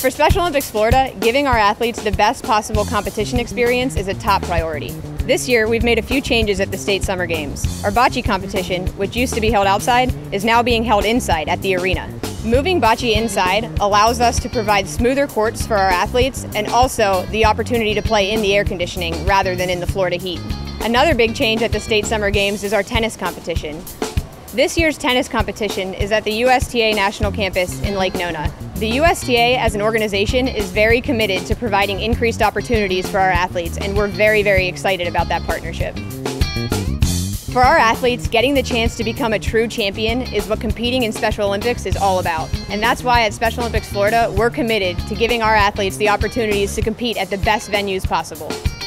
For Special Olympics Florida, giving our athletes the best possible competition experience is a top priority. This year, we've made a few changes at the State Summer Games. Our bocce competition, which used to be held outside, is now being held inside at the arena. Moving bocce inside allows us to provide smoother courts for our athletes and also the opportunity to play in the air conditioning rather than in the Florida heat. Another big change at the State Summer Games is our tennis competition. This year's tennis competition is at the USTA National Campus in Lake Nona. The USTA as an organization is very committed to providing increased opportunities for our athletes, and we're very, very excited about that partnership. For our athletes, getting the chance to become a true champion is what competing in Special Olympics is all about. And that's why at Special Olympics Florida, we're committed to giving our athletes the opportunities to compete at the best venues possible.